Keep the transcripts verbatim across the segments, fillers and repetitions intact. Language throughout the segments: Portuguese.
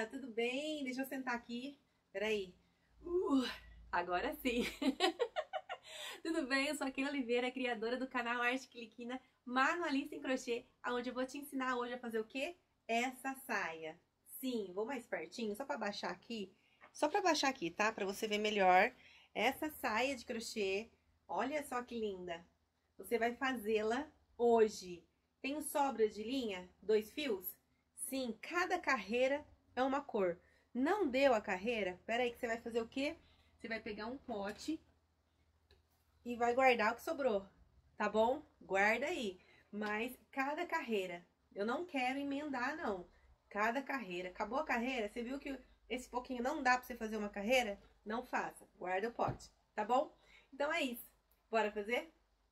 Olá, tudo bem? Deixa eu sentar aqui. Peraí. Uh, agora sim. Tudo bem? Eu sou a Keila Oliveira, criadora do canal Arte Cliquina, manualista em crochê, onde eu vou te ensinar hoje a fazer o quê? Essa saia. Sim, vou mais pertinho, só para baixar aqui. Só para baixar aqui, tá? Para você ver melhor. Essa saia de crochê, olha só que linda. Você vai fazê-la hoje. Tem sobras de linha? Dois fios? Sim, cada carreira é uma cor. Não deu a carreira? Pera aí que você vai fazer o quê? Você vai pegar um pote e vai guardar o que sobrou, tá bom? Guarda aí. Mas cada carreira, eu não quero emendar não. Cada carreira, acabou a carreira, você viu que esse pouquinho não dá pra você fazer uma carreira? Não faça, guarda o pote, tá bom? Então é isso. Bora fazer?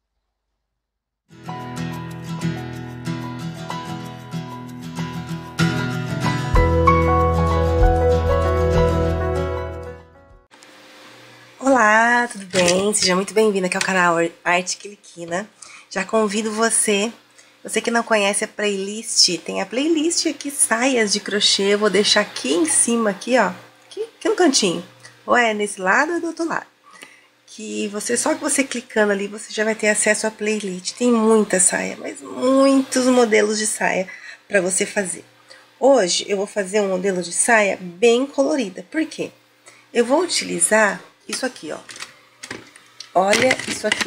Olá, tudo bem? Seja muito bem-vindo aqui ao canal Arte Cliquina. Já convido você, você que não conhece a playlist, tem a playlist aqui, saias de crochê, eu vou deixar aqui em cima, aqui ó, aqui, aqui no cantinho, ou é nesse lado ou do outro lado. Que você, só que você clicando ali, você já vai ter acesso à playlist. Tem muita saia, mas muitos modelos de saia para você fazer. Hoje eu vou fazer um modelo de saia bem colorida, por quê? Eu vou utilizar isso aqui, ó. Olha isso aqui.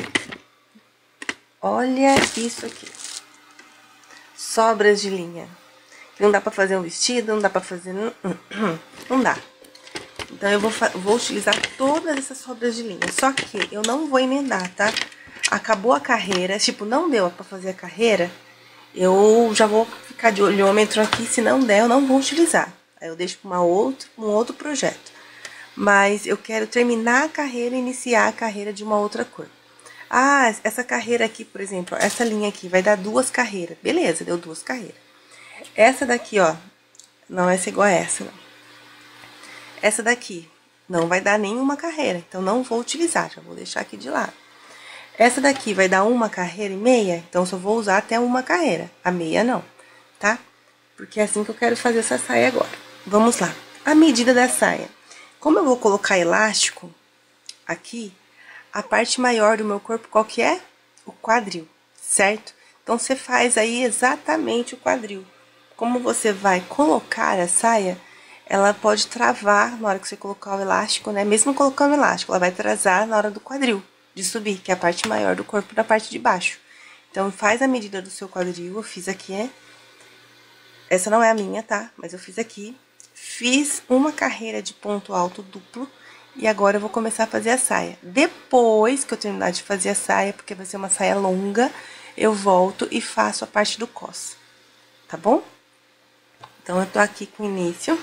Olha isso aqui. Sobras de linha. Não dá pra fazer um vestido, não dá pra fazer... Não dá. Então, eu vou, vou utilizar todas essas sobras de linha. Só que eu não vou emendar, tá? Acabou a carreira, tipo, não deu pra fazer a carreira, eu já vou ficar de olhômetro aqui. Se não der, eu não vou utilizar. Aí eu deixo pra uma outra, um outro projeto. Mas eu quero terminar a carreira e iniciar a carreira de uma outra cor. Ah, essa carreira aqui, por exemplo, essa linha aqui vai dar duas carreiras. Beleza, deu duas carreiras. Essa daqui, ó, não vai ser igual a essa, não. Essa daqui não vai dar nenhuma carreira, então não vou utilizar, já vou deixar aqui de lado. Essa daqui vai dar uma carreira e meia, então só vou usar até uma carreira. A meia não, tá? Porque é assim que eu quero fazer essa saia agora. Vamos lá. A medida da saia. Como eu vou colocar elástico aqui, a parte maior do meu corpo, qual que é? O quadril, certo? Então, você faz aí exatamente o quadril. Como você vai colocar a saia, ela pode travar na hora que você colocar o elástico, né? Mesmo colocando o elástico, ela vai atrasar na hora do quadril, de subir, que é a parte maior do corpo da parte de baixo. Então, faz a medida do seu quadril, eu fiz aqui, é? Essa não é a minha, tá? Mas eu fiz aqui. Fiz uma carreira de ponto alto duplo e agora eu vou começar a fazer a saia. Depois que eu terminar de fazer a saia, porque vai ser uma saia longa, eu volto e faço a parte do cos, tá bom? Então, eu tô aqui com o início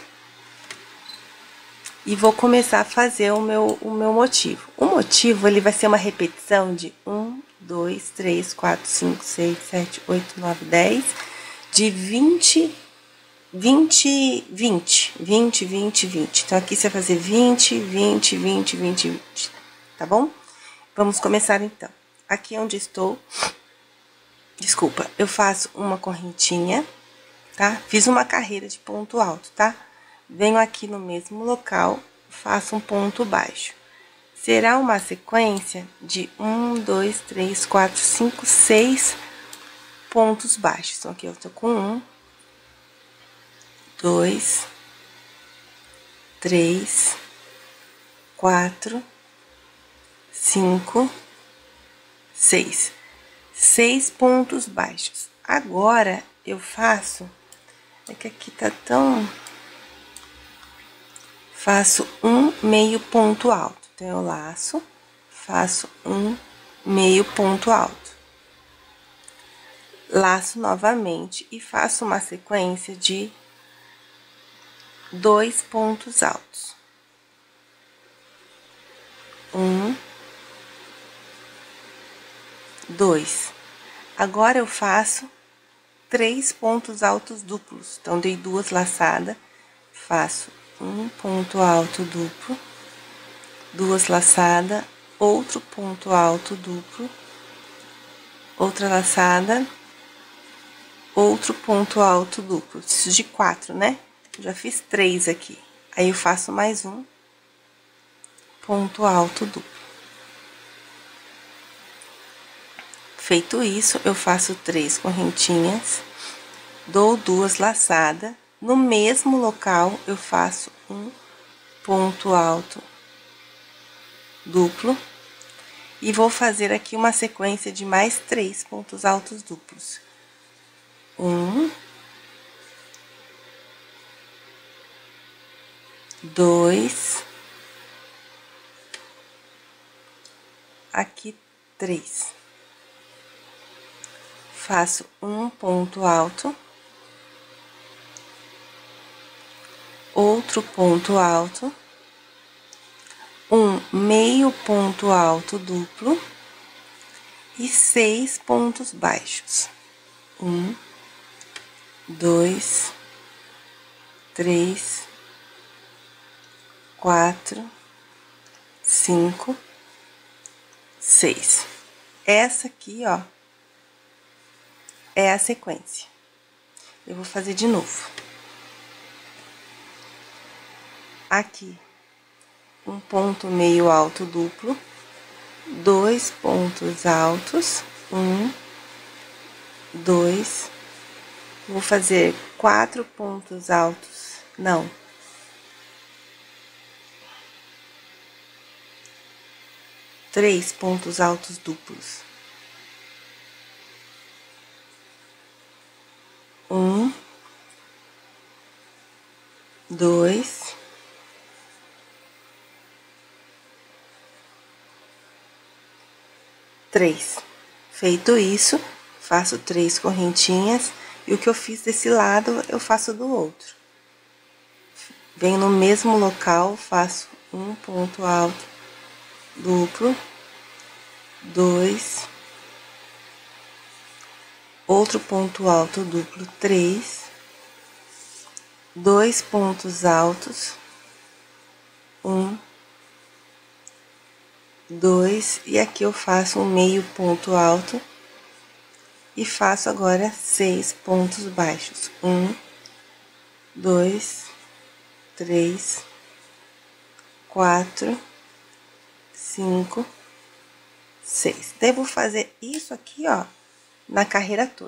e vou começar a fazer o meu, o meu motivo. O motivo, ele vai ser uma repetição de um, dois, três, quatro, cinco, seis, sete, oito, nove, dez, de vinte... vinte, vinte, vinte, vinte, vinte. Então, aqui você vai fazer vinte, vinte, vinte, vinte, vinte, tá bom? Vamos começar, então. Aqui onde estou, desculpa, eu faço uma correntinha, tá? Fiz uma carreira de ponto alto, tá? Venho aqui no mesmo local, faço um ponto baixo. Será uma sequência de um, dois, três, quatro, cinco, seis pontos baixos. Então, aqui eu tô com um, dois, três, quatro, cinco, seis. Seis pontos baixos. Agora, eu faço... É que aqui tá tão... Faço um meio ponto alto. Então, eu laço, faço um meio ponto alto. Laço novamente e faço uma sequência de dois pontos altos. Um, dois. Agora, eu faço três pontos altos duplos. Então, dei duas laçadas, faço um ponto alto duplo, duas laçadas, outro ponto alto duplo, outra laçada, outro ponto alto duplo. Isso de quatro, né? Já fiz três aqui. Aí, eu faço mais um ponto alto duplo. Feito isso, eu faço três correntinhas, dou duas laçadas. No mesmo local, eu faço um ponto alto duplo. E vou fazer aqui uma sequência de mais três pontos altos duplos. Um. Dois, aqui três. Faço um ponto alto, outro ponto alto, um meio ponto alto duplo e seis pontos baixos. Um, dois, três, quatro, cinco, seis. Essa aqui, ó, é a sequência. Eu vou fazer de novo. Aqui, um ponto meio alto duplo, dois pontos altos, um, dois, vou fazer quatro pontos altos, não. Três pontos altos duplos. Um, dois, três. Feito isso, faço três correntinhas e o que eu fiz desse lado, eu faço do outro. Venho no mesmo local, faço um ponto alto duplo, dois, outro ponto alto duplo, três, dois pontos altos, um, dois, e aqui eu faço um meio ponto alto e faço agora seis pontos baixos. Um, dois, três, quatro, cinco, seis. Devo fazer isso aqui, ó, na carreira toda.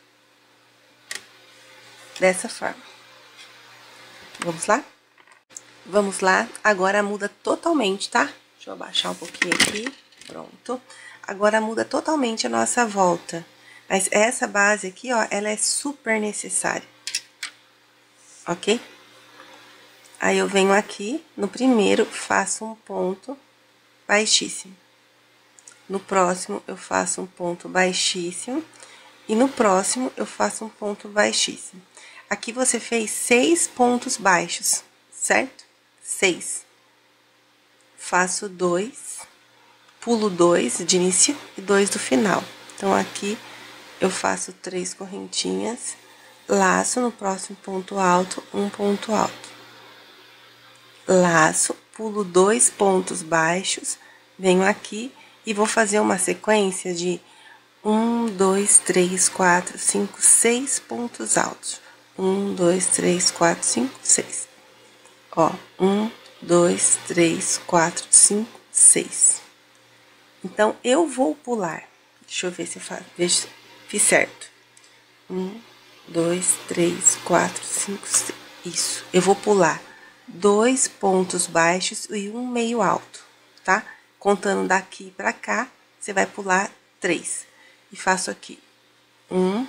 Dessa forma. Vamos lá? Vamos lá. Agora muda totalmente, tá? Deixa eu abaixar um pouquinho aqui. Pronto. Agora muda totalmente a nossa volta. Mas essa base aqui, ó, ela é super necessária. Ok? Aí, eu venho aqui, no primeiro, faço um ponto baixíssimo. No próximo, eu faço um ponto baixíssimo. E no próximo, eu faço um ponto baixíssimo. Aqui, você fez seis pontos baixos, certo? Seis. Faço dois, pulo dois de início e dois do final. Então, aqui, eu faço três correntinhas, laço no próximo ponto alto, um ponto alto. Laço, pulo dois pontos baixos, venho aqui e vou fazer uma sequência de um, dois, três, quatro, cinco, seis pontos altos. Um, dois, três, quatro, cinco, seis. Ó, um, dois, três, quatro, cinco, seis. Então, eu vou pular. Deixa eu ver se eu faço, veja se fiz certo. Um, dois, três, quatro, cinco, seis. Isso, eu vou pular dois pontos baixos e um meio alto, tá? Contando daqui pra cá, você vai pular três. E faço aqui um,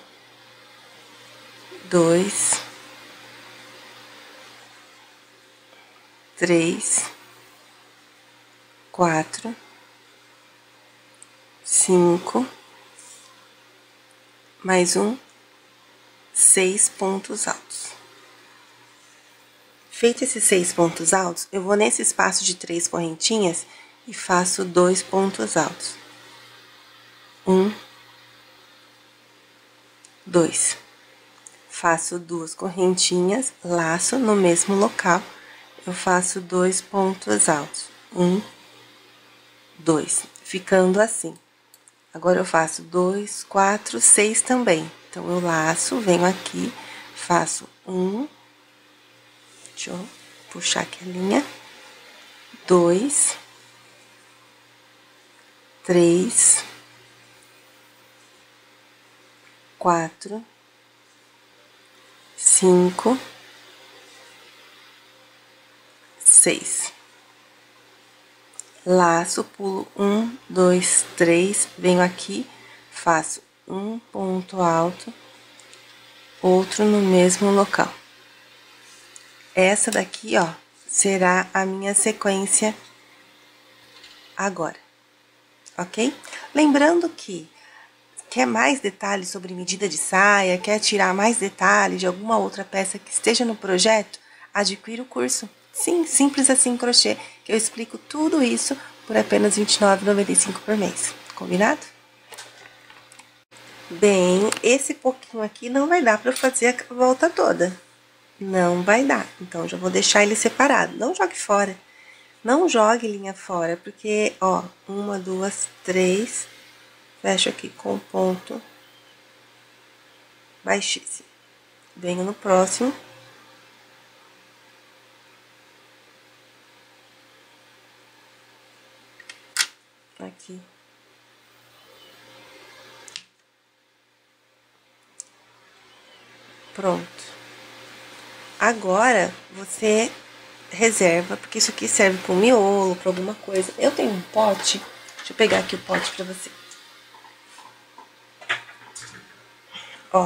dois, três, quatro, cinco, mais um, seis pontos altos. Feito esses seis pontos altos, eu vou nesse espaço de três correntinhas e faço dois pontos altos. Um, dois. Faço duas correntinhas, laço no mesmo local, eu faço dois pontos altos. Um, dois. Ficando assim. Agora, eu faço dois, quatro, seis também. Então, eu laço, venho aqui, faço um, Deixa eu puxar aqui a linha. Dois, três, quatro, cinco, seis. Laço, pulo um, dois, três, venho aqui, faço um ponto alto, outro no mesmo local. Essa daqui, ó, será a minha sequência agora, ok? Lembrando que quer mais detalhes sobre medida de saia, quer tirar mais detalhes de alguma outra peça que esteja no projeto, adquira o curso. Sim, simples assim, crochê, que eu explico tudo isso por apenas vinte e nove reais e noventa e cinco centavos por mês. Combinado? Bem, esse pouquinho aqui não vai dar pra eu fazer a volta toda. Não vai dar. Então, já vou deixar ele separado. Não jogue fora. Não jogue linha fora, porque, ó, uma, duas, três, fecho aqui com ponto baixíssimo. Venho no próximo. Aqui. Pronto. Agora, você reserva, porque isso aqui serve para um miolo, para alguma coisa. Eu tenho um pote, deixa eu pegar aqui o pote para você. Ó,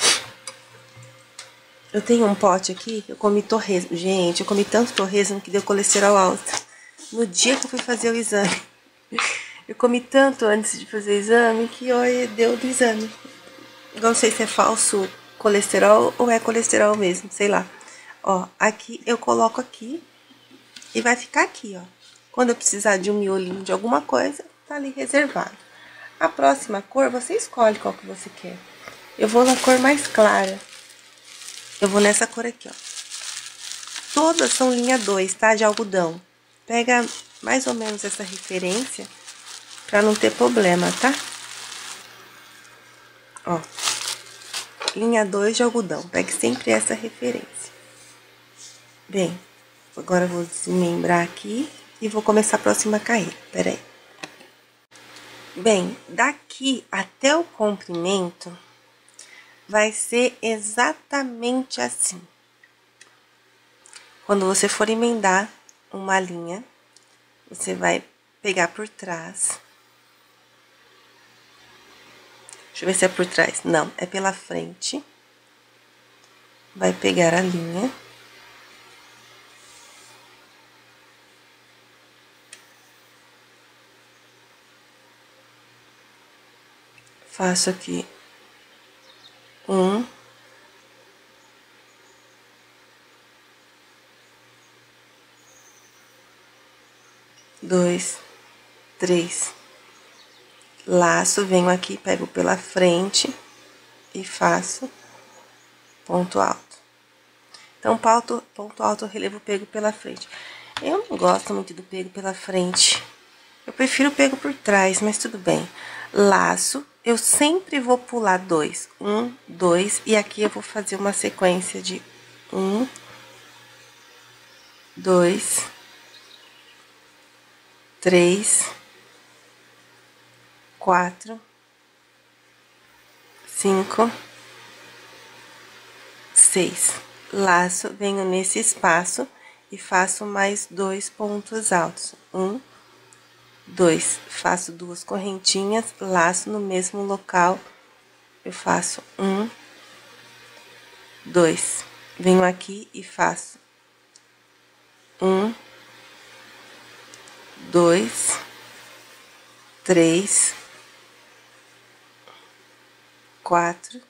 eu tenho um pote aqui, eu comi torresmo. Gente, eu comi tanto torresmo que deu colesterol alto. No dia que eu fui fazer o exame. Eu comi tanto antes de fazer o exame que, olha, deu do exame. Não sei se é falso colesterol ou é colesterol mesmo, sei lá. Ó, aqui eu coloco aqui e vai ficar aqui, ó. Quando eu precisar de um miolinho de alguma coisa, tá ali reservado. A próxima cor, você escolhe qual que você quer. Eu vou na cor mais clara. Eu vou nessa cor aqui, ó. Todas são linha dois, tá? De algodão. Pega mais ou menos essa referência pra não ter problema, tá? Ó. Linha dois de algodão. Pegue sempre essa referência. Bem, agora eu vou desmembrar aqui e vou começar a próxima carreira. Pera aí. Bem, daqui até o comprimento vai ser exatamente assim. Quando você for emendar uma linha, você vai pegar por trás. Deixa eu ver se é por trás. Não, é pela frente. Vai pegar a linha. Faço aqui um, dois, três, laço, venho aqui, pego pela frente e faço ponto alto. Então, ponto, ponto alto, relevo pego pela frente. Eu não gosto muito do pego pela frente. Eu prefiro o pego por trás, mas tudo bem. Laço, eu sempre vou pular dois. Um, dois, e aqui eu vou fazer uma sequência de um, dois, três, quatro, cinco, seis. Laço, venho nesse espaço e faço mais dois pontos altos. Um, dois, faço duas correntinhas, laço no mesmo local, eu faço um, dois, venho aqui e faço um, dois, três, quatro,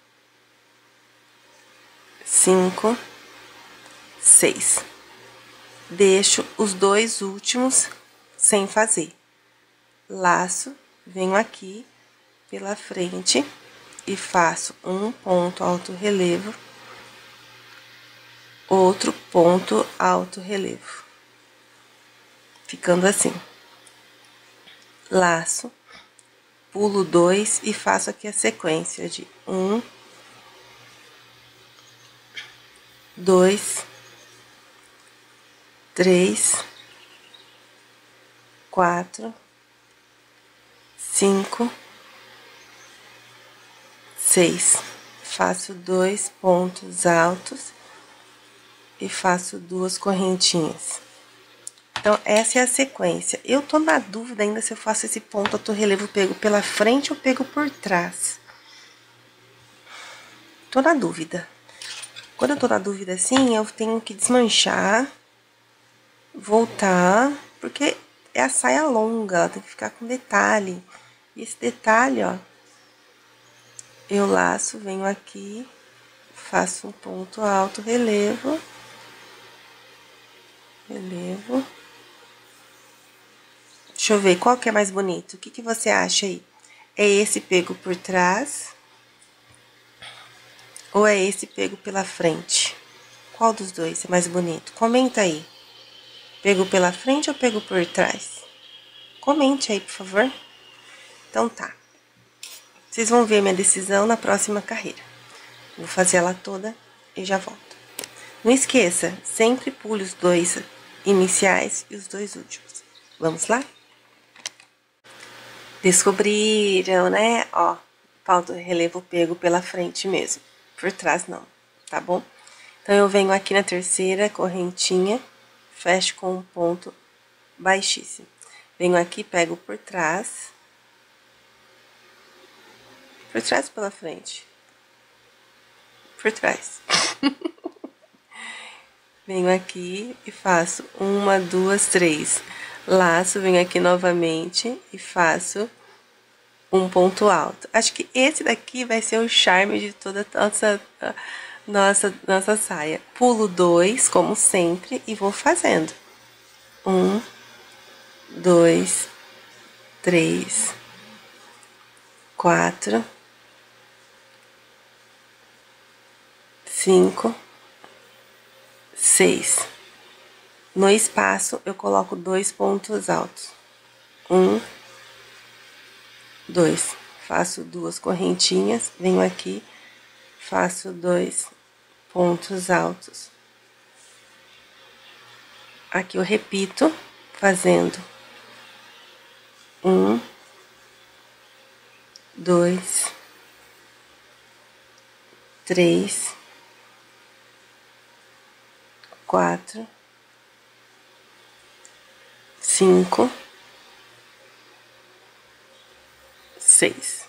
cinco, seis. Deixo os dois últimos sem fazer. Laço, venho aqui pela frente e faço um ponto alto relevo, outro ponto alto relevo, ficando assim. Laço, pulo dois e faço aqui a sequência de um, dois, três, quatro, cinco, seis. Faço dois pontos altos e faço duas correntinhas. Então, essa é a sequência. Eu tô na dúvida ainda se eu faço esse ponto alto relevo pego pela frente ou pego por trás. Tô na dúvida. Quando eu tô na dúvida assim, eu tenho que desmanchar, voltar, porque é a saia longa, ela tem que ficar com detalhe. E esse detalhe, ó, eu laço, venho aqui, faço um ponto alto relevo, relevo. Deixa eu ver, qual que é mais bonito? O que que você acha aí? É esse pego por trás? Ou é esse pego pela frente? Qual dos dois é mais bonito? Comenta aí. Pego pela frente ou pego por trás? Comente aí, por favor. Então tá. Vocês vão ver minha decisão na próxima carreira. Vou fazer ela toda e já volto. Não esqueça, sempre pule os dois iniciais e os dois últimos. Vamos lá? Descobriram, né? Ó, falta o relevo pego pela frente mesmo. Por trás não, tá bom? Então, eu venho aqui na terceira correntinha, fecho com um ponto baixíssimo. Venho aqui, pego por trás. Por trás ou pela frente? Por trás. Venho aqui e faço uma, duas, três. Laço, venho aqui novamente e faço um ponto alto. Acho que esse daqui vai ser o charme de toda a nossa, nossa, nossa saia. Pulo dois, como sempre, e vou fazendo. Um, dois, três, quatro, cinco, seis. No espaço, eu coloco dois pontos altos. Um, dois. Faço duas correntinhas, venho aqui, faço dois pontos altos. Aqui eu repito, fazendo um, dois, três, quatro, cinco, seis.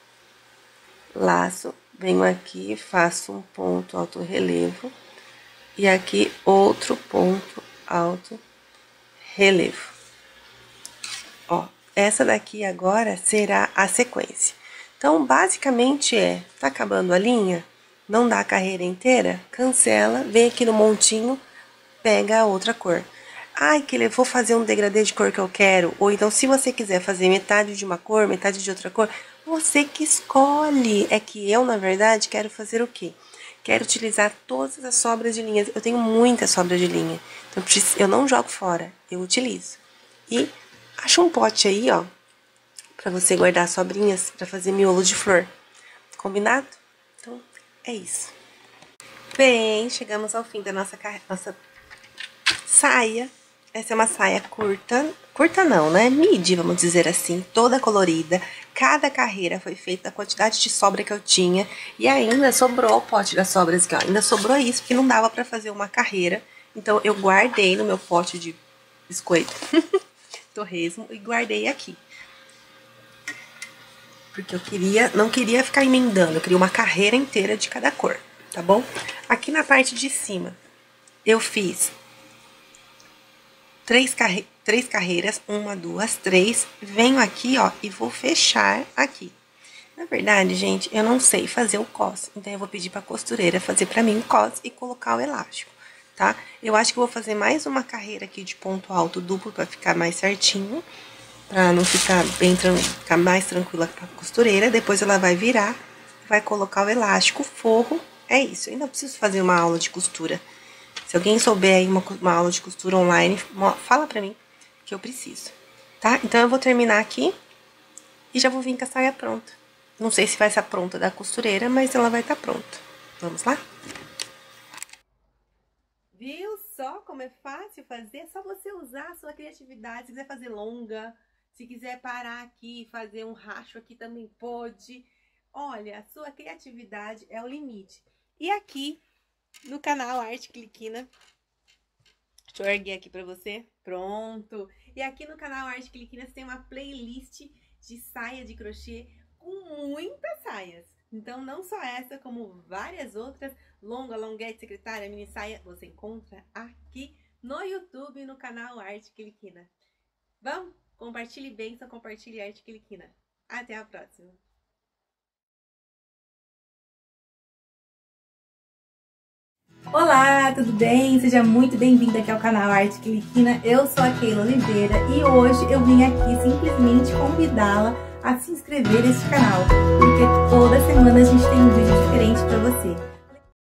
Laço, venho aqui, faço um ponto alto relevo e aqui outro ponto alto relevo. Ó, essa daqui agora será a sequência. Então, basicamente é, tá acabando a linha, não dá a carreira inteira, cancela, vem aqui no montinho, pega a outra cor. Ai, que eu vou fazer um degradê de cor que eu quero. Ou então, se você quiser fazer metade de uma cor, metade de outra cor, você que escolhe. É que eu, na verdade, quero fazer o quê? Quero utilizar todas as sobras de linhas. Eu tenho muitas sobras de linha. Então, eu não jogo fora, eu utilizo. E acho um pote aí, ó, pra você guardar sobrinhas pra fazer miolo de flor. Combinado? Então, é isso. Bem, chegamos ao fim da nossa, nossa saia. Essa é uma saia curta, curta não, né? Midi, vamos dizer assim, toda colorida. Cada carreira foi feita a quantidade de sobra que eu tinha. E ainda sobrou o pote das sobras aqui, ó. Ainda sobrou isso, porque não dava pra fazer uma carreira. Então, eu guardei no meu pote de biscoito, torresmo, e guardei aqui. Porque eu queria, não queria ficar emendando, eu queria uma carreira inteira de cada cor, tá bom? Aqui na parte de cima, eu fiz Três, carre... três carreiras, uma, duas, três. Venho aqui, ó, e vou fechar aqui. Na verdade, gente, eu não sei fazer o cos. Então, eu vou pedir pra costureira fazer pra mim o cos e colocar o elástico, tá? Eu acho que eu vou fazer mais uma carreira aqui de ponto alto duplo pra ficar mais certinho. Pra não ficar bem, ficar mais tranquila pra costureira. Depois ela vai virar, vai colocar o elástico, o forro. É isso, eu ainda preciso fazer uma aula de costura. Se alguém souber aí uma, uma aula de costura online, fala pra mim que eu preciso, tá? Então, eu vou terminar aqui e já vou vir com a saia pronta. Não sei se vai estar pronta da costureira, mas ela vai estar pronta. Vamos lá? Viu só como é fácil fazer? É só você usar a sua criatividade. Se quiser fazer longa, se quiser parar aqui e fazer um racho aqui também pode. Olha, a sua criatividade é o limite. E aqui no canal Arte Cliquina, deixa eu erguer aqui pra você. Pronto! E aqui no canal Arte Cliquina você tem uma playlist de saia de crochê com muitas saias. Então, não só essa, como várias outras, longa, longuete, secretária, mini saia, você encontra aqui no YouTube e no canal Arte Cliquina. Vamos? Compartilhe bênção, compartilhe Arte Cliquina. Até a próxima! Olá, tudo bem? Seja muito bem-vindo aqui ao canal Arte Cliquina. Eu sou a Keila Oliveira e hoje eu vim aqui simplesmente convidá-la a se inscrever neste canal, porque toda semana a gente tem um vídeo diferente para você.